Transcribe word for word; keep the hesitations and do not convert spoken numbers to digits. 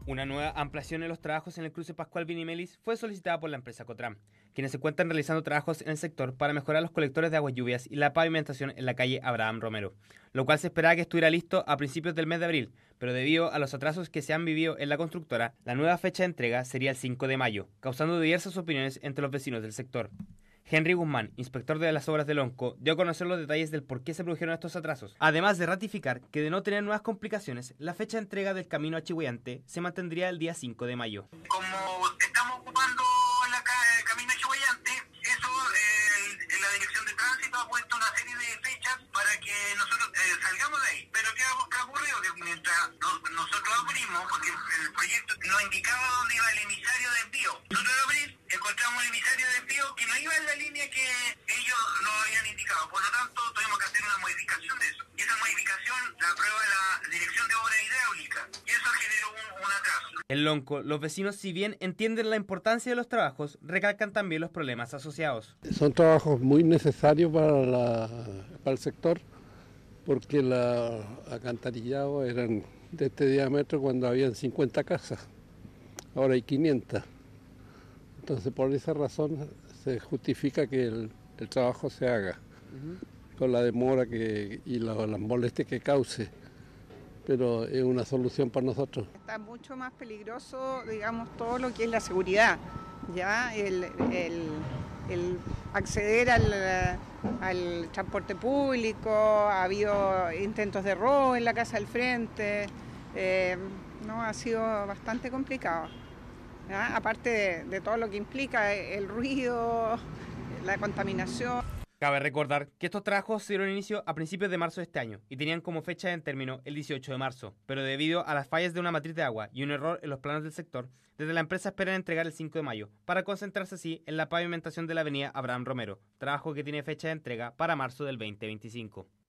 Una nueva ampliación en los trabajos en el cruce Pascual Vinimelis fue solicitada por la empresa Cotram, quienes se encuentran realizando trabajos en el sector para mejorar los colectores de aguas lluvias y la pavimentación en la calle Abraham Romero, lo cual se esperaba que estuviera listo a principios del mes de abril, pero debido a los atrasos que se han vivido en la constructora, la nueva fecha de entrega sería el cinco de mayo, causando diversas opiniones entre los vecinos del sector. Henry Guzmán, inspector de las obras del Lonco, dio a conocer los detalles del por qué se produjeron estos atrasos, además de ratificar que de no tener nuevas complicaciones, la fecha de entrega del camino a Chihuayante se mantendría el día cinco de mayo. Como estamos ocupando la ca- camino a Chihuayante, eso eh, en la dirección de tránsito ha puesto una serie de fechas para que nosotros eh, salgamos de ahí. Pero ¿qué ha, qué ha ocurrido? Que mientras no- nosotros abrimos, porque el proyecto nos indicaba dónde iba el emisario de envío, nosotros al abrir encontramos el emisario de envío que no iba en la línea que ellos nos habían indicado. Por lo tanto, tuvimos que hacer una modificación de eso. Y esa modificación la aprueba la Dirección de Obra Hidráulica. Y eso generó un, un atraso. En Lonco, los vecinos, si bien entienden la importancia de los trabajos, recalcan también los problemas asociados. Son trabajos muy necesarios para, la, para el sector, porque los alcantarillados eran de este diámetro cuando habían cincuenta casas, ahora hay quinientas. Entonces, por esa razón se justifica que el, el trabajo se haga, uh-huh. con la demora que, y la, las molestias que cause, pero es una solución para nosotros. Está mucho más peligroso, digamos, todo lo que es la seguridad, ya el, el, el acceder al, al transporte público, ha habido intentos de robo en la casa del frente, eh, no, ha sido bastante complicado. ¿Ya? Aparte de, de todo lo que implica el ruido, la contaminación. Cabe recordar que estos trabajos se dieron inicio a principios de marzo de este año y tenían como fecha de término el dieciocho de marzo, pero debido a las fallas de una matriz de agua y un error en los planos del sector, desde la empresa esperan entregar el cinco de mayo, para concentrarse así en la pavimentación de la avenida Abraham Romero, trabajo que tiene fecha de entrega para marzo del veinte veinticinco.